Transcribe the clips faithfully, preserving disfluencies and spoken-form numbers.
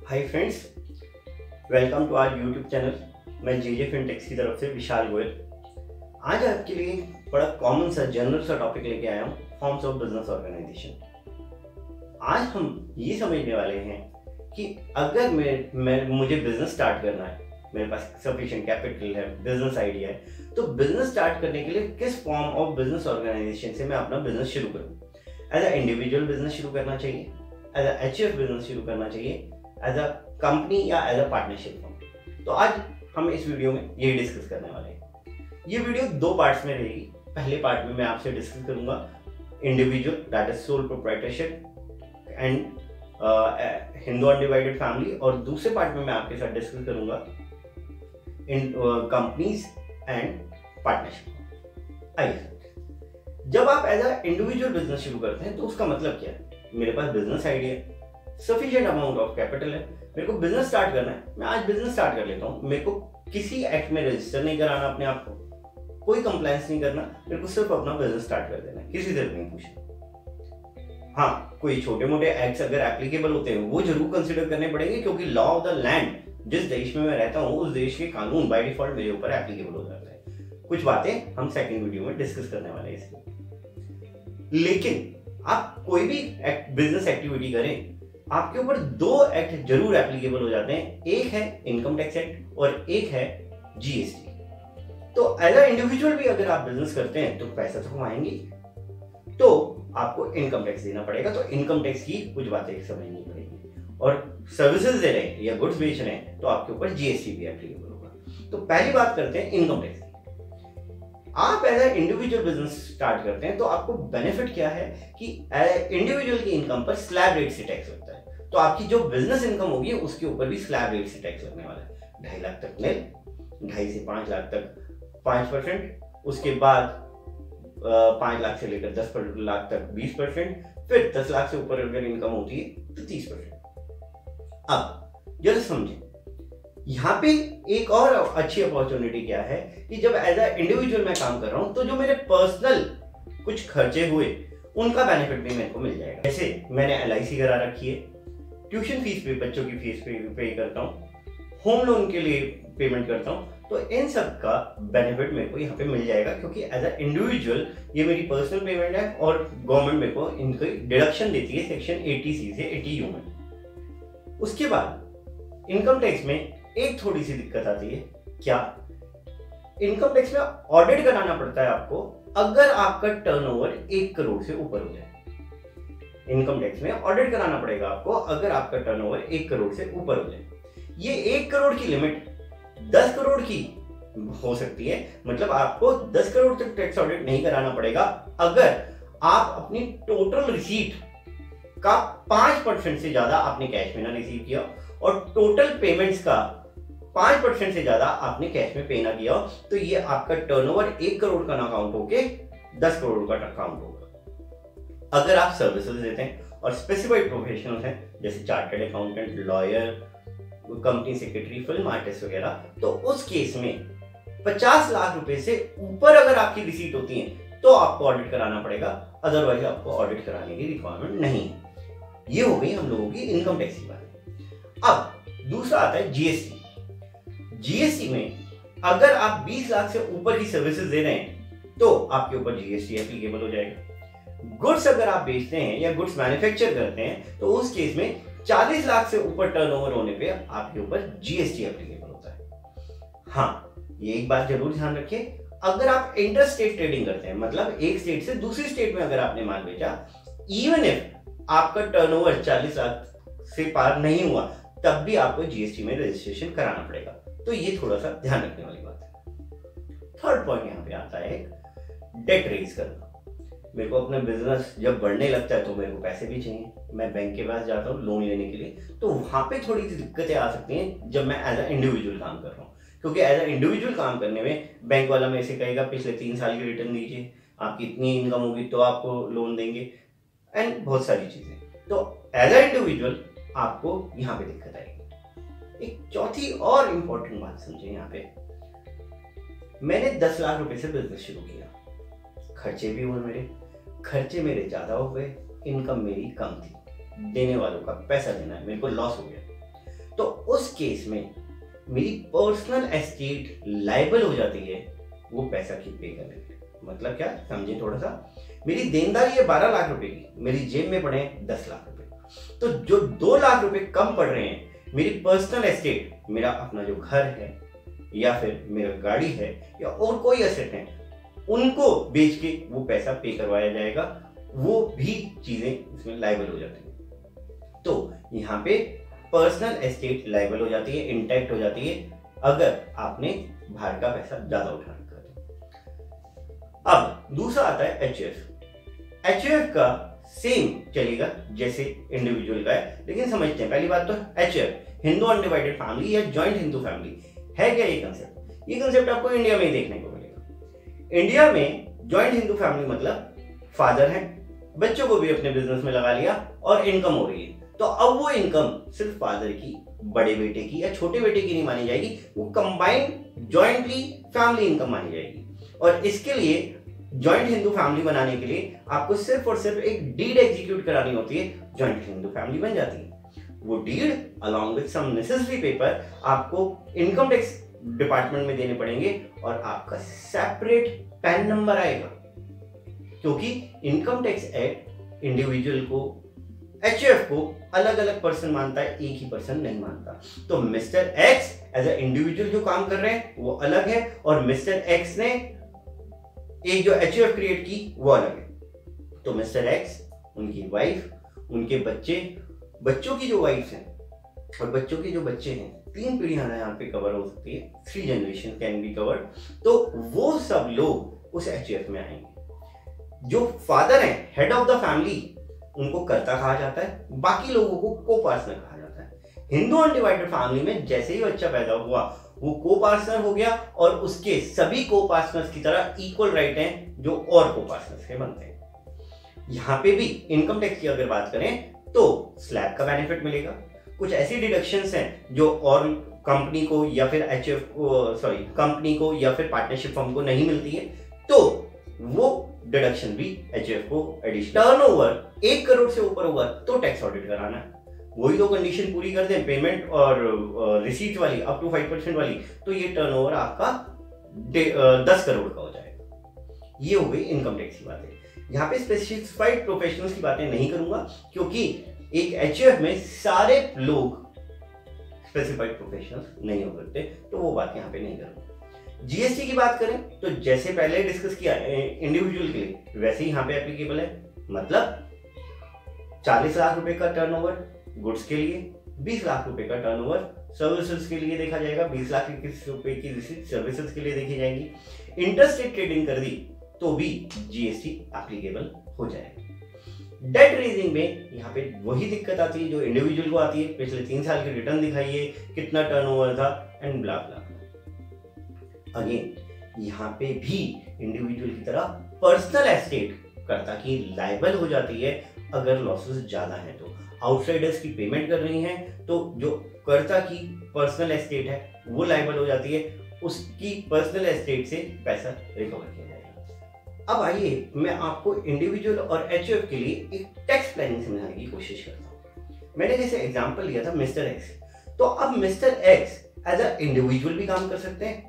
Hi friends, welcome to our YouTube channel. मैं J जे फिनटेक्स की तरफ से विशाल गोयल आज आपके लिए एक बड़ा कॉमन सा जनरल सा टॉपिक लेके आया हूँ, फॉर्म्स ऑफ बिजनेस ऑर्गेनाइजेशन। आज हम ये समझने वाले हैं कि अगर मैं, मैं मुझे बिजनेस स्टार्ट करना है, मेरे पास सफिशिएंट कैपिटल है, बिजनेस आइडिया है, तो बिजनेस स्टार्ट करने के लिए किस फॉर्म ऑफ बिजनेस ऑर्गेनाइजेशन से मैं अपना बिजनेस शुरू करूँ। एज अ इंडिविजुअल बिजनेस शुरू करना चाहिए, as a H F business शुरू करना चाहिए, एज अ कंपनी या एज अ पार्टनरशिप फॉर्म। तो आज हम इस वीडियो में यही डिस्कस करने वाले हैं। ये वीडियो दो पार्ट्स में रहेगी। पहले पार्ट में मैं आपसे डिस्कस करूंगा individual, that is sole proprietorship and Hindu undivided family, और दूसरे पार्ट में मैं आपके साथ डिस्कस करूंगा इन कंपनीज एंड पार्टनरशिप। आइए, जब आप एज अ इंडिविजुअल बिजनेस शुरू करते हैं तो उसका मतलब क्या है? मेरे पास बिजनेस आइडिया है, सफिशिएंट अमाउंट ऑफ कैपिटल है, मेरे को बिजनेस स्टार्ट करना है, मैं आज बिजनेस स्टार्ट कर लेता हूँ। मेरे को किसी एक्ट में रजिस्टर नहीं कराना अपने आप को, कोई कंप्लायंस नहीं करना, मेरे को सिर्फ अपना बिजनेस स्टार्ट कर देना है, किसी से नहीं पूछना। हाँ, कोई छोटे मोटे एक्ट्स अगर एप्लीकेबल होते हैं वो जरूर कंसिडर करने पड़ेंगे, क्योंकि लॉ ऑफ द लैंड, जिस देश में मैं रहता हूँ उस देश के कानून बाय डिफॉल्ट मेरे ऊपर एप्लीकेबल हो जाता है। कुछ बातें हम सेकंड वीडियो में डिस्कस करने वाले हैं इसकी। लेकिन आप कोई भी बिजनेस एक्टिविटी करें, आपके ऊपर दो एक्ट जरूर एप्लीकेबल हो जाते हैं। एक है इनकम टैक्स एक्ट और एक है जीएसटी। तो एज अ इंडिविजुअल भी अगर आप बिजनेस करते हैं तो पैसा तो कमाएंगे, तो आपको इनकम टैक्स देना पड़ेगा। तो इनकम टैक्स की कुछ बातें समझनी पड़ेगी, और सर्विसेज दे रहे हैं या गुड्स बेच रहे हैं तो आपके ऊपर जीएसटी भी एप्लीकेबल होगा। तो पहली बात करते हैं इनकम टैक्स। आप as a individual business start करते हैं तो आपको बेनिफिट क्या है कि इंडिविजुअल की इनकम पर स्लैब रेट से टैक्स लगता है। तो आपकी जो बिजनेस इनकम होगी उसके ऊपर भी स्लैब रेट से टैक्स लगने वाला है। ढाई लाख तक निल, ढाई से पांच लाख तक पांच परसेंट, उसके बाद पांच लाख से लेकर दस लाख तक बीस परसेंट, फिर दस लाख से ऊपर अगर इनकम होती है तो तीस परसेंट। अब जरा समझें, यहाँ पे एक और अच्छी अपॉर्चुनिटी क्या है कि जब एज अ इंडिविजुअल मैं काम कर रहा हूं तो जो मेरे पर्सनल कुछ खर्चे हुए उनका बेनिफिट भी मेरे को मिल जाएगा। जैसे मैंने एल आई सी करा रखी है, ट्यूशन फीस पे, बच्चों की फीस पे पे करता हूँ, होम लोन के लिए पेमेंट करता हूँ, तो इन सब का बेनिफिट मेरे को यहाँ पे मिल जाएगा, क्योंकि एज अ इंडिविजुअल ये मेरी पर्सनल पेमेंट है और गवर्नमेंट मेरे को इनकी डिडक्शन देती है सेक्शन अस्सी सी से अस्सी यू में। उसके बाद इनकम टैक्स में एक थोड़ी सी दिक्कत आती है। क्या? इनकम टैक्स में ऑडिट कराना पड़ता है आपको अगर आपका टर्नओवर एक करोड़ से ऊपर हो जाए। इनकम टैक्स में ऑडिट कराना पड़ेगा आपको अगर आपका टर्नओवर एक करोड़ से ऊपर हो जाए। ये एक करोड़ की लिमिट दस करोड़ की हो सकती है, मतलब आपको दस करोड़ तक टैक्स ऑडिट नहीं कराना पड़ेगा अगर आप अपनी टोटल रिसीट का पांच परसेंट से ज्यादा आपने कैश में ना रिसीव किया और टोटल पेमेंट्स का पांच परसेंट से ज्यादा आपने कैश में पे ना किया हो, तो ये आपका टर्नओवर एक करोड़ का ना काउंट होके दस करोड़ का काउंट होगा। अगर आप सर्विसेज देते हैं और स्पेसिफाइड प्रोफेशनल्स हैं, जैसे chartered accountant, lawyer, company secretary, film artist वगैरह, तो उस केस में पचास लाख रुपए से ऊपर अगर आपकी रिसीट होती है तो आपको ऑडिट कराना पड़ेगा, अदरवाइज आपको ऑडिट कराने की रिक्वायरमेंट नहीं है। ये हो गई हम लोगों की इनकम टैक्स की बात। अब दूसरा आता है जीएसटी। जीएसटी में अगर आप बीस लाख से ऊपर की सर्विसेज दे रहे हैं तो आपके ऊपर जीएसटी एप्लीकेबल हो जाएगा। गुड्स अगर आप बेचते हैं या गुड्स मैन्युफैक्चर करते हैं तो उस केस में चालीस लाख से ऊपर टर्नओवर होने पे आपके ऊपर जीएसटी एप्लीकेबल होता है। हाँ, ये एक बात जरूर ध्यान रखिए, अगर आप इंटर स्टेट ट्रेडिंग करते हैं, मतलब एक स्टेट से दूसरी स्टेट में अगर आपने माल बेचा, इवन इफ आपका टर्नओवर चालीस लाख से पार नहीं हुआ, तब भी आपको जीएसटी में रजिस्ट्रेशन कराना पड़ेगा। तो ये थोड़ा सा ध्यान रखने वाली बात है। थर्ड पॉइंट यहाँ पे आता है डेट रेज करना। मेरे को अपना बिजनेस जब बढ़ने लगता है तो मेरे को पैसे भी चाहिए, मैं बैंक के पास जाता हूँ लोन लेने के लिए, तो वहां पे थोड़ी सी दिक्कतें आ सकती हैं जब मैं एज अ इंडिविजुअल काम कर रहा हूँ, क्योंकि एज अ इंडिविजुअल काम करने में बैंक वाला मेरे से कहेगा पिछले तीन साल की रिटर्न दीजिए, आपकी इतनी इनकम होगी तो आपको लोन देंगे, एंड बहुत सारी चीजें। तो एज अ इंडिविजुअल आपको यहाँ पे दिक्कत आएगी। एक चौथी और इंपॉर्टेंट बात समझे, यहाँ पे मैंने दस लाख रुपए से बिजनेस शुरू किया, खर्चे भी हुए, मेरे खर्चे मेरे ज्यादा हो गए, इनकम मेरी कम थी, देने वालों का पैसा देना है, मेरे को लॉस हो गया। तो उस केस में मेरी पर्सनल एस्टेट लायबल हो जाती है वो पैसा की पे करने के लिए। मतलब क्या, समझे थोड़ा सा। मेरी देनदारी है बारह लाख रुपए की, मेरी जेब में पड़े हैं दस लाख रुपए, तो जो दो लाख रुपए कम पड़ रहे हैं, मेरी पर्सनल एस्टेट, मेरा अपना जो घर है या फिर मेरा गाड़ी है या और कोई एसेट है, उनको बेच के वो पैसा पे करवाया जाएगा, वो भी चीजें इसमें लायबल हो जाती है। तो यहाँ पे पर्सनल एस्टेट लायबल हो जाती है, इंटैक्ट हो जाती है, अगर आपने बाहर का पैसा ज्यादा उठा रखा है। अब दूसरा आता है एच एफ। एच एफ का सेम चलेगा जैसे इंडिविजुअल का है, लेकिन समझते हैं। पहली बात तो H F Hindu undivided family या जॉइंट हिंदू फैमिली है क्या ये कंसेप्ट? ये कंसेप्ट आपको इंडिया में ही देखने को मिलेगा। इंडिया में जॉइंट हिंदू फैमिली मतलब फादर है, बच्चों को भी अपने बिजनेस में लगा लिया और इनकम हो रही है, तो अब वो इनकम सिर्फ फादर की, बड़े बेटे की या छोटे बेटे की नहीं मानी जाएगी, वो कंबाइंड जॉइंटली फैमिली इनकम मानी जाएगी। और इसके लिए जॉइंट हिंदू फैमिली बनाने के लिए आपको सिर्फ और सिर्फ एक डीड एग्जीक्यूट करानी होती है, जॉइंट हिंदू फैमिली बन जाती है। वो deed along with some necessary paper आपको इनकम टैक्स डिपार्टमेंट में देने पड़ेंगे और आपका सेपरेट पैन नंबर आएगा, क्योंकि इनकम टैक्स एक्ट इंडिविजुअल को, एचएफ को अलग अलग पर्सन मानता है, एक ही पर्सन नहीं मानता। तो mister X as a individual जो काम कर रहे हैं वो अलग है, और मिस्टर एक्स ने एक जो एचएफ क्रिएट की वो अलग है। तो मिस्टर एक्स, उनकी वाइफ, उनके बच्चे, बच्चों की जो वाइफ हैं और बच्चों के जो बच्चे हैं, तीन पीढ़ियां यहाँ पे कवर हो सकती है, three generation can be covered, तो वो सब लोग उस एचएफ में आएंगे। जो फादर हैं, हेड ऑफ द फैमिली, उनको कर्ता कहा जाता है, बाकी लोगों को को पार्टनर कहा जाता है। हिंदू अनडिवाइडेड फैमिली में जैसे ही बच्चा पैदा हुआ वो को पार्टनर हो गया, और उसके सभी को पार्टनर्स की तरह इक्वल राइट हैं जो और को पार्टनर्स के बनते हैं। यहाँ पे भी इनकम टैक्स की अगर बात करें तो स्लैब का बेनिफिट मिलेगा। कुछ ऐसी डिडक्शंस हैं जो और कंपनी को या फिर एचएफ को, सॉरी कंपनी को या फिर पार्टनरशिप फर्म को नहीं मिलती है, तो वो डिडक्शन भी एचएफ को एडिशनल। टर्नओवर एक करोड़ से ऊपर होगा तो टैक्स ऑडिट कराना है। वही दो कंडीशन पूरी कर दें, पेमेंट और रिसीट वाली अप टू फाइव परसेंट वाली, तो ये टर्नओवर आपका दस करोड़ का हो जाएगा। ये हो गई इनकम टैक्स की बातें। यहाँ पे स्पेसिफाइड प्रोफेशनल्स की बातें नहीं करूंगा, क्योंकि एक एचएफ में सारे लोग स्पेसिफाइड प्रोफेशनल्स नहीं हो सकते, तो वो बात यहाँ पे नहीं करूंगा। जीएसटी की बात करें तो जैसे पहले डिस्कस किया इंडिविजुअल के लिए, वैसे ही यहाँ पे एप्लीकेबल है। मतलब चालीस लाख रुपए का टर्नओवर गुड्स के लिए, बीस लाख रुपए का टर्नओवर सर्विसेज के लिए देखा जाएगा, बीस लाख रुपए की रिसीट सर्विसेज के लिए देखी जाएंगी। इंटरस्टेट ट्रेडिंग कर दी तो भी जीएसटी एप्लीकेबल हो जाएगा। डेट रेजिंग में यहाँ पे वही दिक्कत आती है जो इंडिविजुअल को आती है, पिछले तीन साल की रिटर्न दिखाइए, कितना टर्नओवर था एंड ब्ला ब्ला। अगेन यहाँ पे भी इंडिविजुअल की तरह पर्सनल एस्टेट कर्ता की लायबल हो जाती है अगर लॉसेस ज्यादा है तो। आउटसाइडर्स की पेमेंट कर रही हैं तो जो कर्ता की पर्सनल एस्टेट है वो लायबल हो जाती है, उसकी पर्सनल एस्टेट से पैसा रिकवर किया जाएगा। अब आइए मैं आपको इंडिविजुअल और एचएफ के लिए एक टैक्स प्लानिंग समझाने की कोशिश करता हूँ। मैंने जैसे एग्जांपल लिया था मिस्टर एक्स, तो अब mister X as a individual भी काम कर सकते हैं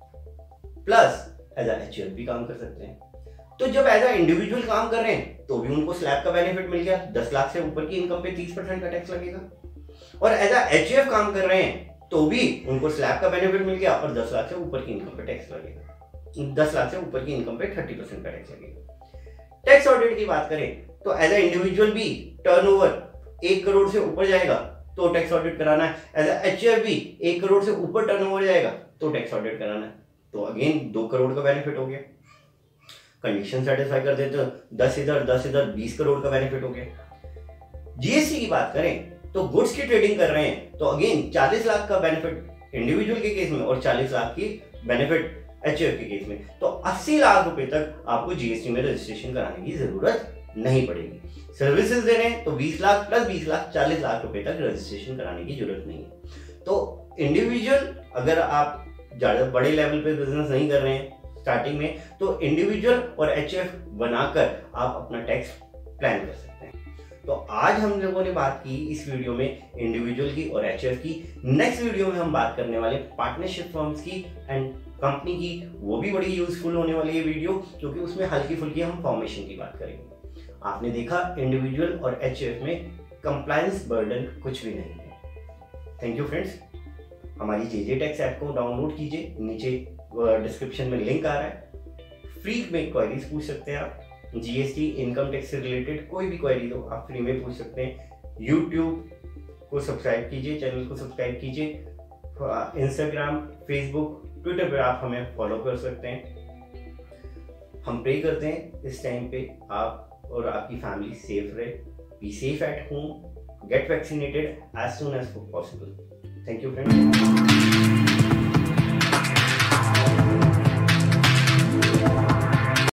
प्लस एज अ एचएफ भी काम कर सकते हैं। तो जब एज अ इंडिविजुअल काम कर रहे हैं तो भी उनको स्लैब का बेनिफिट मिल गया, दस लाख से ऊपर की इनकम पे तीस परसेंट का टैक्स लगेगा। और एज अ एचएफ काम कर रहे हैं तो भी उनको स्लैब का बेनिफिट मिल गया और दस लाख से ऊपर की इनकम पे टैक्स लगेगा, दस लाख से ऊपर की इनकम पे थर्टी परसेंट का टैक्स लगेगा। टैक्स ऑडिट की बात करें तो एज अ इंडिविजुअल भी टर्नओवर एक करोड़ से ऊपर जाएगा तो टैक्स ऑडिट कराना है, एज अ एचएफ भी एक करोड़ से ऊपर टर्नओवर जाएगा तो टैक्स ऑडिट कराना है। तो अगेन दो करोड़ का बेनिफिट हो गया। कंडीशन सेटिस्फाई कर देते तो दस इधर दस इधर बीस करोड़ का बेनिफिट हो गया। जीएसटी की बात करें तो गुड्स की ट्रेडिंग कर रहे हैं तो अगेन चालीस लाख का बेनिफिट इंडिविजुअल के केस में और चालीस लाख की बेनिफिट एचएफ के केस में, तो अस्सी लाख रुपए तक आपको जीएसटी में रजिस्ट्रेशन कराने की जरूरत नहीं पड़ेगी। सर्विसेज दे रहे हैं तो बीस लाख प्लस बीस लाख चालीस लाख रुपए तक रजिस्ट्रेशन कराने की जरूरत नहीं है। तो इंडिविजुअल अगर आप ज्यादा बड़े लेवल पे बिजनेस नहीं कर रहे हैं स्टार्टिंग में, तो इंडिविजुअल और एचएफ बनाकर आप अपना टैक्स प्लान कर सकते हैं। तो आज हम लोगों ने बात की इस वीडियो में इंडिविजुअल की और एचएफ की। नेक्स्ट वीडियो में हम बात करने वाले पार्टनरशिप फर्म्स की एंड कंपनी की। वो भी बड़ी यूजफुल होने वाली है वीडियो, क्योंकि उसमें हल्की फुल्की हम फॉर्मेशन की बात करेंगे। आपने देखा इंडिविजुअल और एचएफ में कंप्लायंस बर्डन कुछ भी नहीं है। Thank you friends. हमारी जेजे टैक्स ऐप को डाउनलोड कीजिए, नीचे डिस्क्रिप्शन में लिंक आ रहा है। फ्री में क्वेरीज पूछ सकते हैं आप, जीएसटी इनकम टैक्स से रिलेटेड कोई भी क्वेरी हो आप फ्री में पूछ सकते हैं। यूट्यूब को सब्सक्राइब कीजिए, चैनल को सब्सक्राइब कीजिए। इंस्टाग्राम, फेसबुक, ट्विटर पर आप हमें फॉलो कर सकते हैं। हम प्रे करते हैं इस टाइम पे आप और आपकी फैमिली सेफ रहे। Be safe at home, get vaccinated as soon as possible. Thank you friends.